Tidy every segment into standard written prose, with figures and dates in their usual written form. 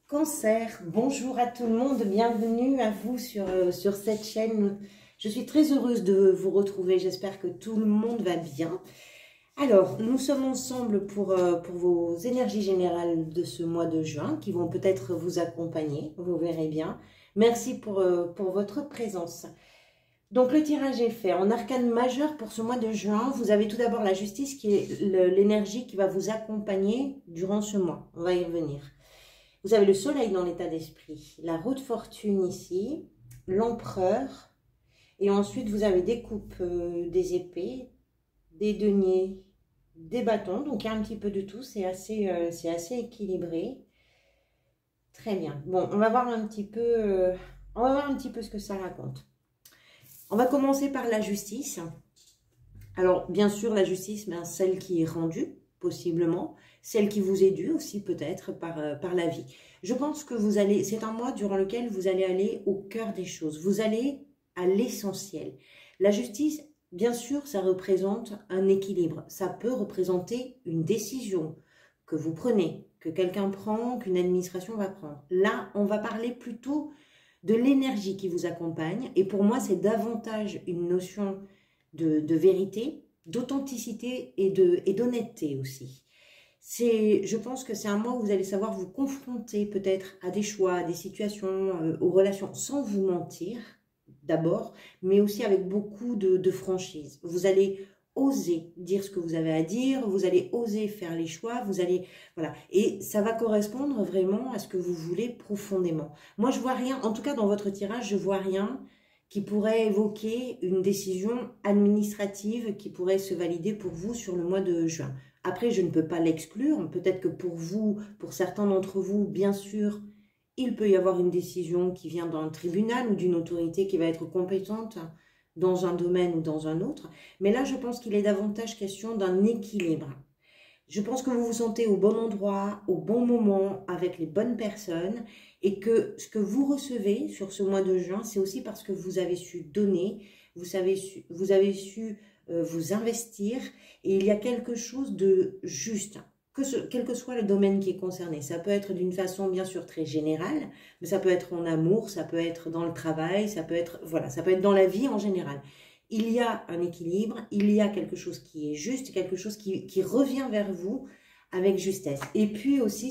Cancer, bonjour à tout le monde, bienvenue à vous sur cette chaîne. Je suis très heureuse de vous retrouver, j'espère que tout le monde va bien. Alors, nous sommes ensemble pour vos énergies générales de ce mois de juin qui vont peut-être vous accompagner, vous verrez bien. Merci pour votre présence. Donc, le tirage est fait. En arcane majeur pour ce mois de juin, vous avez tout d'abord la justice qui est l'énergie qui va vous accompagner durant ce mois. On va y revenir. Vous avez le soleil dans l'état d'esprit, la roue de fortune ici, l'empereur, et ensuite vous avez des coupes, des épées, des deniers, des bâtons, donc il y a un petit peu de tout, c'est assez équilibré. Très bien. Bon, on va voir un petit peu, ce que ça raconte. On va commencer par la justice. Alors, bien sûr, la justice, ben, celle qui est rendue, possiblement, celle qui vous est due aussi peut-être par la vie. Je pense que vous allez, c'est un mois durant lequel vous allez aller au cœur des choses, vous allez à l'essentiel. La justice, bien sûr, ça représente un équilibre, ça peut représenter une décision que vous prenez, que quelqu'un prend, qu'une administration va prendre. Là, on va parler plutôt de l'énergie qui vous accompagne, et pour moi, c'est davantage une notion de vérité, d'authenticité et d'honnêteté aussi. Je pense que c'est un mois où vous allez savoir vous confronter peut-être à des choix, à des situations, aux relations, sans vous mentir d'abord, mais aussi avec beaucoup de franchise. Vous allez oser dire ce que vous avez à dire, vous allez oser faire les choix, vous allez, voilà. Et ça va correspondre vraiment à ce que vous voulez profondément. Moi, je vois rien, en tout cas dans votre tirage, je vois rien qui pourrait évoquer une décision administrative qui pourrait se valider pour vous sur le mois de juin. Après, je ne peux pas l'exclure. Peut-être que pour vous, pour certains d'entre vous, bien sûr, il peut y avoir une décision qui vient d'un tribunal ou d'une autorité qui va être compétente dans un domaine ou dans un autre. Mais là, je pense qu'il est davantage question d'un équilibre. Je pense que vous vous sentez au bon endroit, au bon moment, avec les bonnes personnes, et que ce que vous recevez sur ce mois de juin, c'est aussi parce que vous avez su donner, vous avez su vous investir, et il y a quelque chose de juste, quel que soit le domaine qui est concerné. Ça peut être d'une façon bien sûr très générale, mais ça peut être en amour, ça peut être dans le travail, ça peut être, voilà, ça peut être dans la vie en général. Il y a un équilibre, il y a quelque chose qui est juste, quelque chose qui revient vers vous avec justesse. Et puis aussi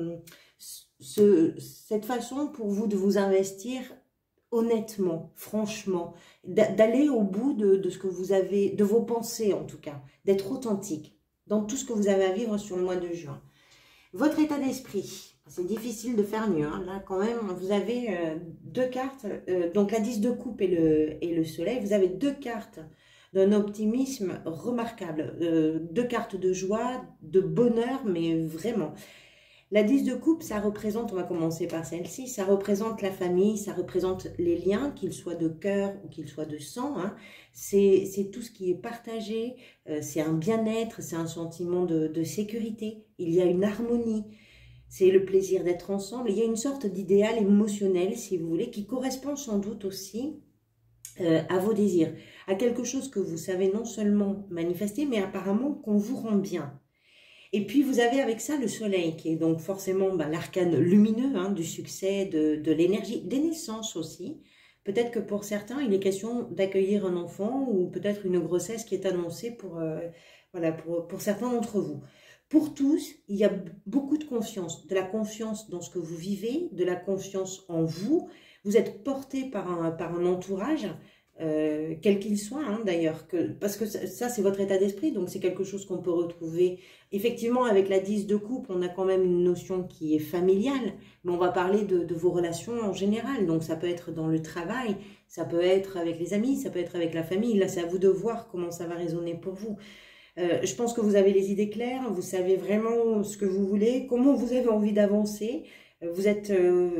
cette façon pour vous de vous investir honnêtement, franchement, d'aller au bout de ce que vous avez, de vos pensées en tout cas, d'être authentique dans tout ce que vous avez à vivre sur le mois de juin. Votre état d'esprit, c'est difficile de faire mieux. Hein. Là, quand même, vous avez deux cartes. Donc, la 10 de coupe et le soleil. Vous avez deux cartes d'un optimisme remarquable. Deux cartes de joie, de bonheur, mais vraiment. La 10 de coupe, ça représente, on va commencer par celle-ci, ça représente la famille, ça représente les liens, qu'ils soient de cœur ou qu'ils soient de sang. Hein. C'est tout ce qui est partagé, c'est un bien-être, c'est un sentiment de sécurité. Il y a une harmonie. C'est le plaisir d'être ensemble. Il y a une sorte d'idéal émotionnel, si vous voulez, qui correspond sans doute aussi à vos désirs, à quelque chose que vous savez non seulement manifester, mais apparemment qu'on vous rend bien. Et puis vous avez avec ça le soleil, qui est donc forcément l'arcane lumineux hein, du succès, de l'énergie, des naissances aussi. Peut-être que pour certains, il est question d'accueillir un enfant ou peut-être une grossesse qui est annoncée voilà, pour certains d'entre vous. Pour tous, il y a beaucoup de confiance, de la confiance dans ce que vous vivez, de la confiance en vous. Vous êtes porté par un entourage, quel qu'il soit hein, d'ailleurs, parce que ça c'est votre état d'esprit, donc c'est quelque chose qu'on peut retrouver. Effectivement, avec la 10 de coupe, on a quand même une notion qui est familiale, mais on va parler de vos relations en général. Donc ça peut être dans le travail, ça peut être avec les amis, ça peut être avec la famille. Là, c'est à vous de voir comment ça va résonner pour vous. Je pense que vous avez les idées claires, vous savez vraiment ce que vous voulez, comment vous avez envie d'avancer. Vous êtes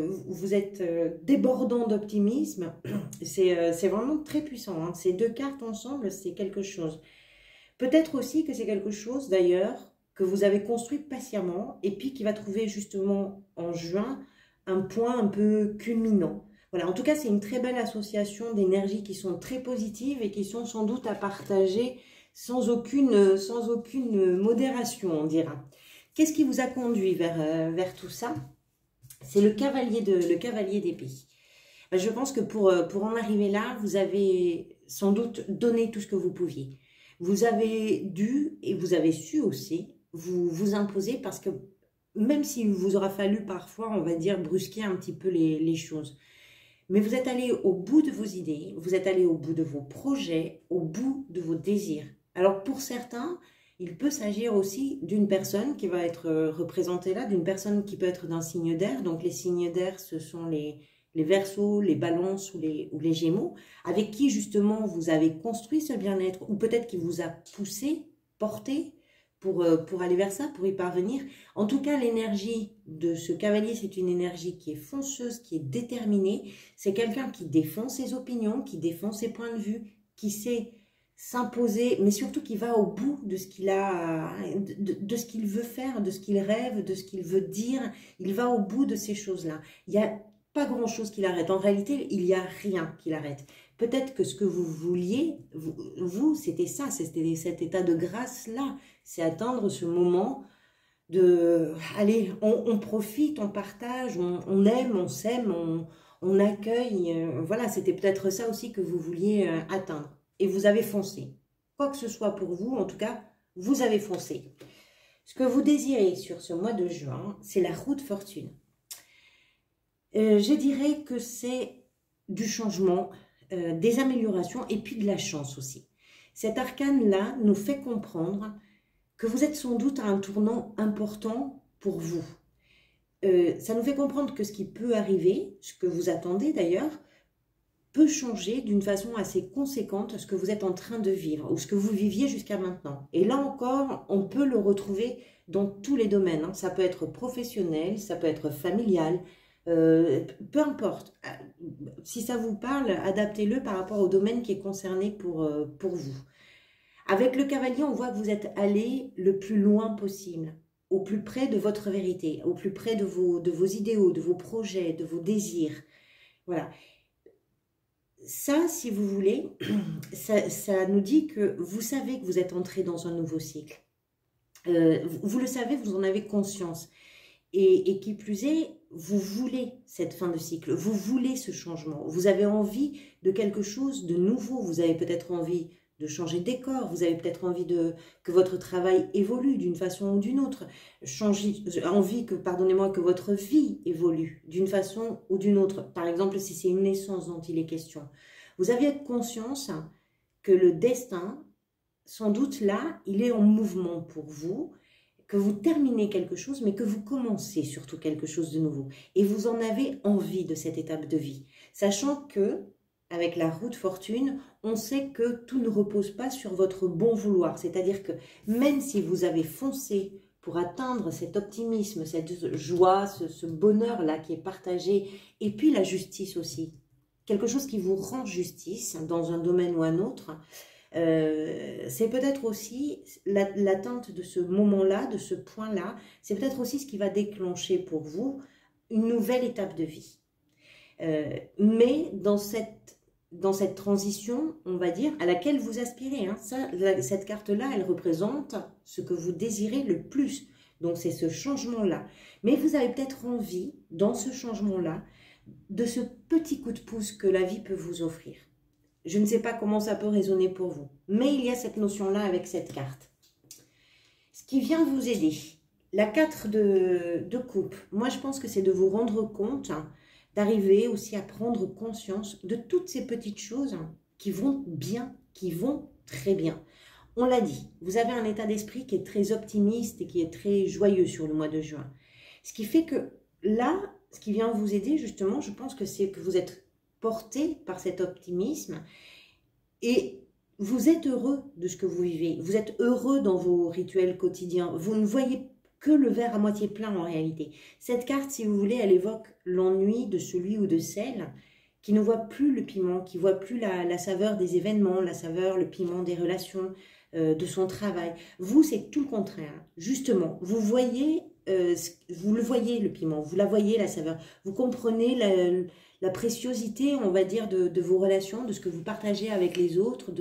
débordant d'optimisme. C'est vraiment très puissant. Hein. Ces deux cartes ensemble, c'est quelque chose. Peut-être aussi que c'est quelque chose, d'ailleurs, que vous avez construit patiemment et puis qui va trouver justement en juin un point un peu culminant. Voilà, en tout cas, c'est une très belle association d'énergies qui sont très positives et qui sont sans doute à partager sans aucune modération, on dira. Qu'est-ce qui vous a conduit vers tout ça? C'est le cavalier d'épée. Je pense que pour en arriver là, vous avez sans doute donné tout ce que vous pouviez. Vous avez dû et vous avez su aussi vous imposer parce que même s'il vous aura fallu parfois, on va dire, brusquer un petit peu les choses, mais vous êtes allé au bout de vos idées, vous êtes allé au bout de vos projets, au bout de vos désirs. Alors pour certains, il peut s'agir aussi d'une personne qui va être représentée là, d'une personne qui peut être d'un signe d'air. Donc les signes d'air, ce sont les Verseaux, les Balances ou les Gémeaux, avec qui justement vous avez construit ce bien-être, ou peut-être qui vous a poussé, porté pour aller vers ça, pour y parvenir. En tout cas, l'énergie de ce cavalier, c'est une énergie qui est fonceuse, qui est déterminée. C'est quelqu'un qui défend ses opinions, qui défend ses points de vue, qui sait s'imposer, mais surtout qui va au bout de ce qu'il a, de ce qu'il veut faire, de ce qu'il rêve, de ce qu'il veut dire. Il va au bout de ces choses-là. Il y a pas grand-chose qui l'arrête. En réalité, il n'y a rien qui l'arrête. Peut-être que ce que vous vouliez, vous c'était ça, c'était cet état de grâce-là. C'est atteindre ce moment de, allez, on profite, on partage, on aime, on s'aime, on accueille. Voilà, c'était peut-être ça aussi que vous vouliez atteindre. Et vous avez foncé. Quoi que ce soit pour vous, en tout cas, vous avez foncé. Ce que vous désirez sur ce mois de juin, c'est la roue de fortune. Je dirais que c'est du changement, des améliorations et puis de la chance aussi. Cet arcane-là nous fait comprendre que vous êtes sans doute à un tournant important pour vous. Ça nous fait comprendre que ce qui peut arriver, ce que vous attendez d'ailleurs, peut changer d'une façon assez conséquente ce que vous êtes en train de vivre ou ce que vous viviez jusqu'à maintenant. Et là encore, on peut le retrouver dans tous les domaines. Hein. Ça peut être professionnel, ça peut être familial, peu importe. Si ça vous parle, adaptez-le par rapport au domaine qui est concerné pour vous. Avec le cavalier, on voit que vous êtes allé le plus loin possible, au plus près de votre vérité, au plus près de vos idéaux, de vos projets, de vos désirs. Voilà. Ça, si vous voulez, ça nous dit que vous savez que vous êtes entré dans un nouveau cycle. Vous le savez, vous en avez conscience. Et qui plus est, vous voulez cette fin de cycle, vous voulez ce changement. Vous avez envie de quelque chose de nouveau. Vous avez peut-être envie de changer de décor. Vous avez peut-être envie que votre travail évolue d'une façon ou d'une autre. Envie que, pardonnez-moi, que votre vie évolue d'une façon ou d'une autre. Par exemple, si c'est une naissance dont il est question. Vous avez conscience que le destin, sans doute là, il est en mouvement pour vous, que vous terminez quelque chose, mais que vous commencez surtout quelque chose de nouveau. Et vous en avez envie de cette étape de vie. Sachant que, avec la roue de fortune, on sait que tout ne repose pas sur votre bon vouloir. C'est-à-dire que même si vous avez foncé pour atteindre cet optimisme, cette joie, ce bonheur-là qui est partagé, et puis la justice aussi, quelque chose qui vous rend justice dans un domaine ou un autre, c'est peut-être aussi l'atteinte de ce moment-là, de ce point-là, c'est peut-être aussi ce qui va déclencher pour vous une nouvelle étape de vie. Mais dans cette transition, on va dire, à laquelle vous aspirez, hein, cette carte-là, elle représente ce que vous désirez le plus. Donc c'est ce changement-là. Mais vous avez peut-être envie, dans ce changement-là, de ce petit coup de pouce que la vie peut vous offrir. Je ne sais pas comment ça peut résonner pour vous, mais il y a cette notion-là avec cette carte. Ce qui vient vous aider, la 4 de coupe, moi je pense que c'est de vous rendre compte, hein, d'arriver aussi à prendre conscience de toutes ces petites choses qui vont bien, qui vont très bien. On l'a dit, vous avez un état d'esprit qui est très optimiste et qui est très joyeux sur le mois de juin. Ce qui fait que là, ce qui vient vous aider justement, je pense que c'est que vous êtes porté par cet optimisme et vous êtes heureux de ce que vous vivez. Vous êtes heureux dans vos rituels quotidiens. Vous ne voyez que le verre à moitié plein en réalité. Cette carte, si vous voulez, elle évoque l'ennui de celui ou de celle qui ne voit plus le piment, qui ne voit plus la saveur des événements, la saveur, le piment des relations, de son travail. Vous, c'est tout le contraire. Justement, vous voyez, vous le voyez le piment, vous la voyez la saveur. Vous comprenez la préciosité, on va dire, de vos relations, de ce que vous partagez avec les autres,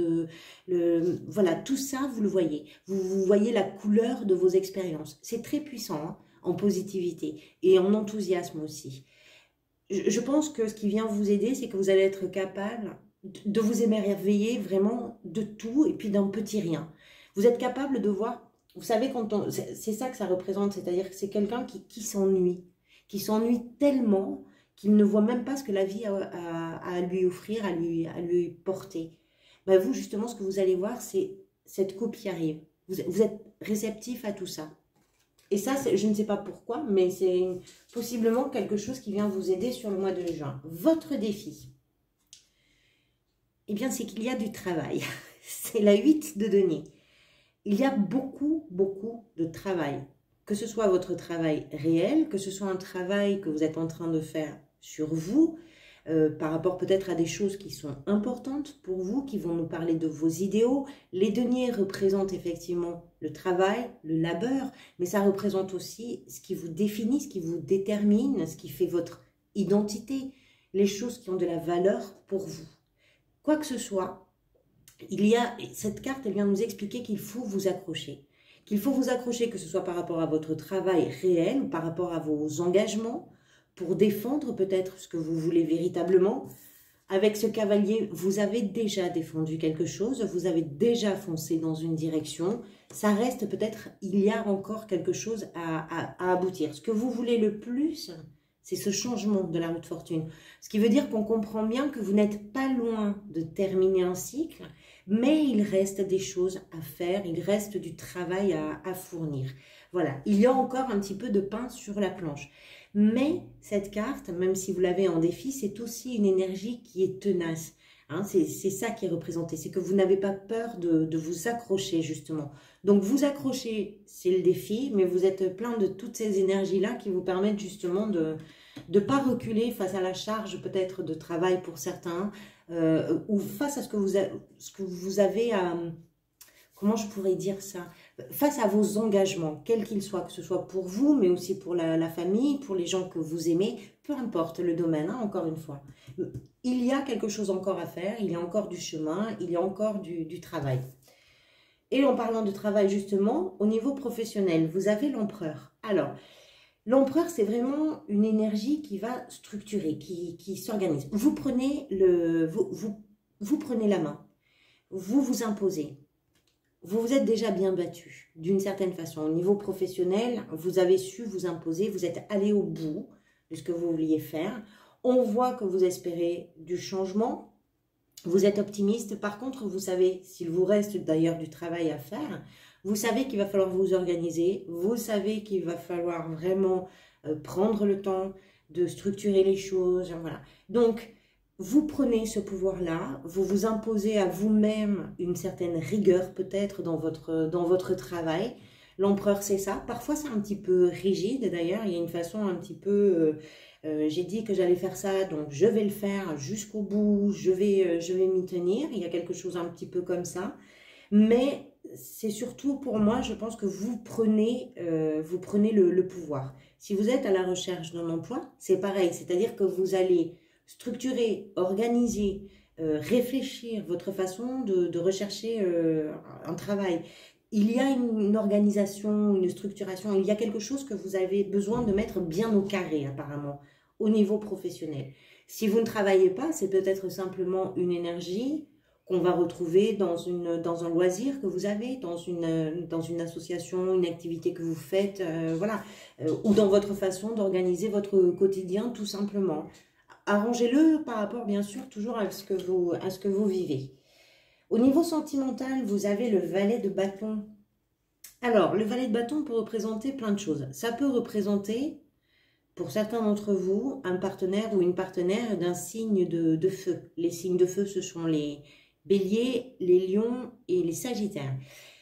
voilà, tout ça, vous le voyez. Vous voyez la couleur de vos expériences. C'est très puissant, hein. en positivité et en enthousiasme aussi. Je pense que ce qui vient vous aider, c'est que vous allez être capable de vous émerveiller vraiment de tout et puis d'un petit rien. Vous êtes capable de voir, vous savez, c'est ça que ça représente, c'est-à-dire que c'est quelqu'un qui s'ennuie tellement qu'il ne voit même pas ce que la vie a à lui offrir, à lui porter. Ben vous, justement, ce que vous allez voir, c'est cette coupe qui arrive. Vous êtes réceptif à tout ça. Et ça, je ne sais pas pourquoi, mais c'est possiblement quelque chose qui vient vous aider sur le mois de juin. Votre défi, eh bien, c'est qu'il y a du travail. C'est la 8 de denier. Il y a beaucoup, beaucoup de travail. Que ce soit votre travail réel, que ce soit un travail que vous êtes en train de faire sur vous, par rapport peut-être à des choses qui sont importantes pour vous, qui vont nous parler de vos idéaux. Les deniers représentent effectivement le travail, le labeur, mais ça représente aussi ce qui vous définit, ce qui vous détermine, ce qui fait votre identité, les choses qui ont de la valeur pour vous. Quoi que ce soit, cette carte, elle vient nous expliquer qu'il faut vous accrocher. Qu'il faut vous accrocher, que ce soit par rapport à votre travail réel ou par rapport à vos engagements, pour défendre peut-être ce que vous voulez véritablement. Avec ce cavalier, vous avez déjà défendu quelque chose, vous avez déjà foncé dans une direction. Ça reste peut-être, il y a encore quelque chose à aboutir. Ce que vous voulez le plus, c'est ce changement de la roue de fortune. Ce qui veut dire qu'on comprend bien que vous n'êtes pas loin de terminer un cycle, mais il reste des choses à faire, il reste du travail à fournir. Voilà, il y a encore un petit peu de pain sur la planche. Mais cette carte, même si vous l'avez en défi, c'est aussi une énergie qui est tenace. Hein, c'est ça qui est représenté, c'est que vous n'avez pas peur de vous accrocher justement. Donc vous accrocher, c'est le défi, mais vous êtes plein de toutes ces énergies-là qui vous permettent justement de ne pas reculer face à la charge peut-être de travail pour certains, ou face à ce que vous avez à... Comment je pourrais dire ça? Face à vos engagements, quels qu'ils soient, que ce soit pour vous, mais aussi pour la famille, pour les gens que vous aimez, peu importe le domaine, hein, encore une fois. Il y a quelque chose encore à faire, il y a encore du chemin, il y a encore du travail. Et en parlant de travail, justement, au niveau professionnel, vous avez l'empereur. Alors, l'empereur, c'est vraiment une énergie qui va structurer, qui s'organise. Vous prenez vous prenez la main, vous vous imposez. Vous vous êtes déjà bien battu, d'une certaine façon. Au niveau professionnel, vous avez su vous imposer, vous êtes allé au bout de ce que vous vouliez faire. On voit que vous espérez du changement, vous êtes optimiste. Par contre, vous savez, s'il vous reste d'ailleurs du travail à faire, vous savez qu'il va falloir vous organiser, vous savez qu'il va falloir vraiment prendre le temps de structurer les choses. Voilà. Donc, vous prenez ce pouvoir-là, vous vous imposez à vous-même une certaine rigueur peut-être dans votre travail. L'empereur, c'est ça. Parfois, c'est un petit peu rigide. D'ailleurs, il y a une façon un petit peu... j'ai dit que j'allais faire ça, donc je vais le faire jusqu'au bout, je vais m'y tenir. Il y a quelque chose un petit peu comme ça. Mais c'est surtout pour moi, je pense que vous prenez le pouvoir. Si vous êtes à la recherche d'un emploi, c'est pareil. C'est-à-dire que vous allez... structurer, organiser, réfléchir votre façon de rechercher un travail. Il y a une organisation, une structuration, il y a quelque chose que vous avez besoin de mettre bien au carré apparemment, au niveau professionnel. Si vous ne travaillez pas, c'est peut-être simplement une énergie qu'on va retrouver dans un loisir que vous avez, dans une association, une activité que vous faites, voilà, ou dans votre façon d'organiser votre quotidien tout simplement. Arrangez-le par rapport, bien sûr, toujours à ce que vous vivez. Au niveau sentimental, vous avez le valet de bâton. Alors, le valet de bâton peut représenter plein de choses. Ça peut représenter, pour certains d'entre vous, un partenaire ou une partenaire d'un signe de feu. Les signes de feu, ce sont les béliers, les lions et les sagittaires.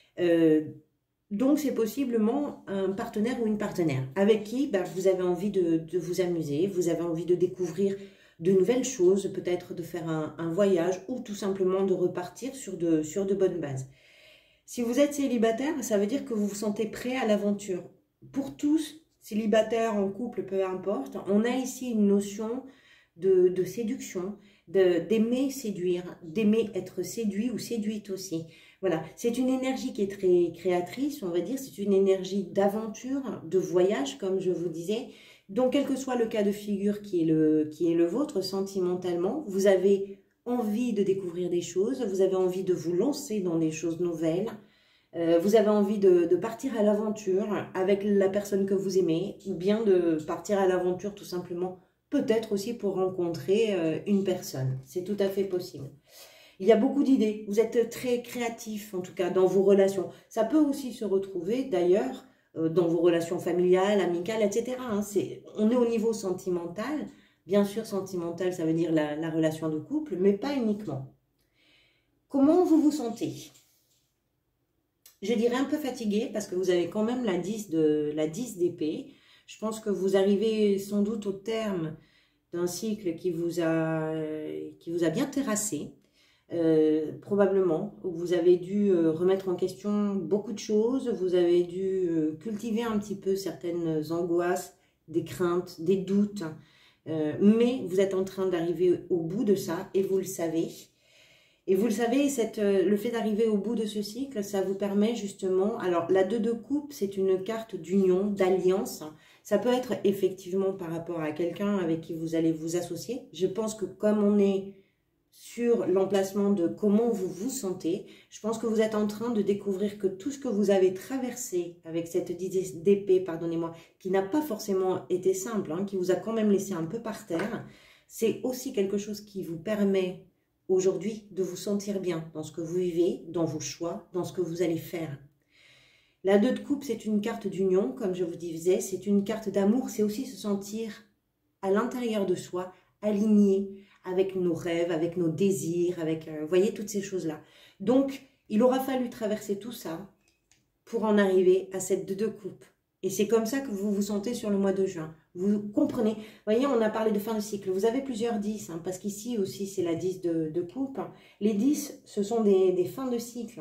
Donc, c'est possiblement un partenaire ou une partenaire avec qui vous avez envie de vous amuser, vous avez envie de découvrir de nouvelles choses, peut-être de faire un voyage ou tout simplement de repartir sur de bonnes bases. Si vous êtes célibataire, ça veut dire que vous vous sentez prêt à l'aventure. Pour tous, célibataires, en couple, peu importe, on a ici une notion de séduction, d'aimer séduire, d'aimer être séduit ou séduite aussi. Voilà, c'est une énergie qui est très créatrice, on va dire. C'est une énergie d'aventure, de voyage, comme je vous disais. Donc, quel que soit le cas de figure qui est le vôtre, sentimentalement, vous avez envie de découvrir des choses, vous avez envie de vous lancer dans des choses nouvelles, vous avez envie de partir à l'aventure avec la personne que vous aimez, ou bien de partir à l'aventure tout simplement, peut-être aussi pour rencontrer une personne. C'est tout à fait possible. Il y a beaucoup d'idées, vous êtes très créatif en tout cas dans vos relations. Ça peut aussi se retrouver d'ailleurs dans vos relations familiales, amicales, etc. Hein. On est au niveau sentimental. Bien sûr, sentimental, ça veut dire la relation de couple, mais pas uniquement. Comment vous vous sentez? Je dirais un peu fatigué parce que vous avez quand même la 10 d'épée. Je pense que vous arrivez sans doute au terme d'un cycle qui vous a bien terrassé. Probablement, vous avez dû remettre en question beaucoup de choses, vous avez dû cultiver un petit peu certaines angoisses, des craintes, des doutes, mais vous êtes en train d'arriver au bout de ça et vous le savez. Et vous le savez, le fait d'arriver au bout de ce cycle, ça vous permet justement... Alors, la 2 de coupe, c'est une carte d'union, d'alliance. Ça peut être effectivement par rapport à quelqu'un avec qui vous allez vous associer. Je pense que comme on est sur l'emplacement de comment vous vous sentez, je pense que vous êtes en train de découvrir que tout ce que vous avez traversé avec cette 10 d'épée, pardonnez-moi, qui n'a pas forcément été simple, hein, qui vous a quand même laissé un peu par terre, c'est aussi quelque chose qui vous permet aujourd'hui de vous sentir bien dans ce que vous vivez, dans vos choix, dans ce que vous allez faire. La 2 de coupe, c'est une carte d'union, comme je vous disais, c'est une carte d'amour, c'est aussi se sentir à l'intérieur de soi, aligné avec nos rêves, avec nos désirs, avec, vous voyez, toutes ces choses-là. Donc, il aura fallu traverser tout ça pour en arriver à cette 2 de coupe. Et c'est comme ça que vous vous sentez sur le mois de juin. Vous comprenez. Vous voyez, on a parlé de fin de cycle. Vous avez plusieurs 10, hein, parce qu'ici aussi, c'est la 10 de coupe. Les 10, ce sont des fins de cycle.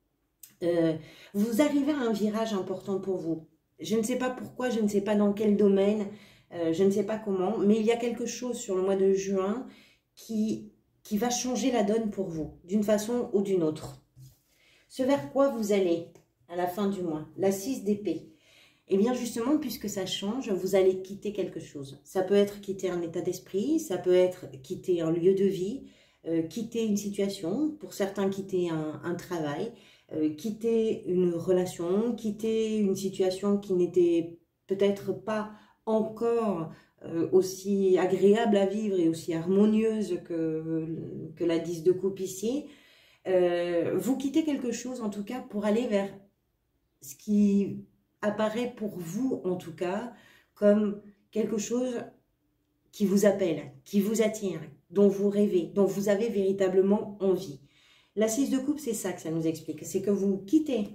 Vous arrivez à un virage important pour vous. Je ne sais pas pourquoi, je ne sais pas dans quel domaine, je ne sais pas comment, mais il y a quelque chose sur le mois de juin qui va changer la donne pour vous, d'une façon ou d'une autre. Ce vers quoi vous allez à la fin du mois, la 6 d'épée. Et bien justement, puisque ça change, vous allez quitter quelque chose. Ça peut être quitter un état d'esprit, ça peut être quitter un lieu de vie, quitter une situation, pour certains quitter un travail, quitter une relation, quitter une situation qui n'était peut-être pas encore aussi agréable à vivre et aussi harmonieuse que la 10 de coupe ici. Vous quittez quelque chose en tout cas pour aller vers ce qui apparaît pour vous en tout cas comme quelque chose qui vous appelle, qui vous attire, dont vous rêvez, dont vous avez véritablement envie. La 6 de coupe, c'est ça que ça nous explique, c'est que vous quittez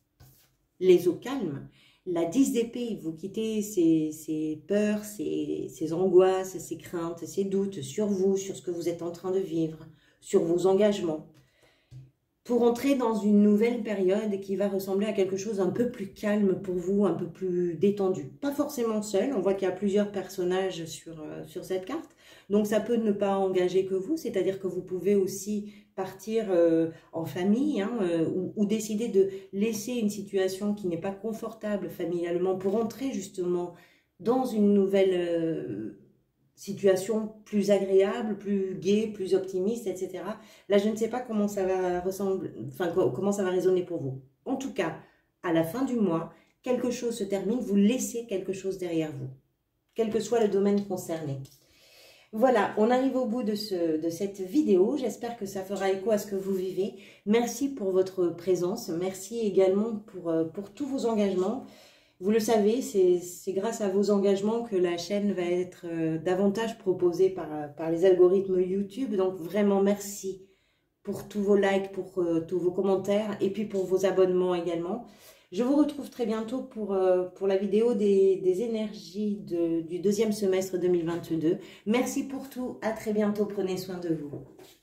les eaux calmes. La 10 d'épée, vous quittez ces peurs, ces angoisses, ces craintes, ces doutes sur vous, sur ce que vous êtes en train de vivre, sur vos engagements, pour entrer dans une nouvelle période qui va ressembler à quelque chose un peu plus calme pour vous, un peu plus détendu. Pas forcément seul, on voit qu'il y a plusieurs personnages sur cette carte, donc ça peut ne pas engager que vous, c'est-à-dire que vous pouvez aussi partir en famille, hein, ou décider de laisser une situation qui n'est pas confortable familialement pour entrer justement dans une nouvelle situation plus agréable, plus gaie, plus optimiste, etc. Là, je ne sais pas comment ça va ressembler, enfin, comment ça va résonner pour vous. En tout cas, à la fin du mois, quelque chose se termine, vous laissez quelque chose derrière vous, quel que soit le domaine concerné. Voilà, on arrive au bout de cette vidéo. J'espère que ça fera écho à ce que vous vivez. Merci pour votre présence. Merci également pour tous vos engagements. Vous le savez, c'est grâce à vos engagements que la chaîne va être davantage proposée par les algorithmes YouTube. Donc vraiment merci pour tous vos likes, pour tous vos commentaires et puis pour vos abonnements également. Je vous retrouve très bientôt pour la vidéo des énergies du deuxième semestre 2022. Merci pour tout, à très bientôt, prenez soin de vous.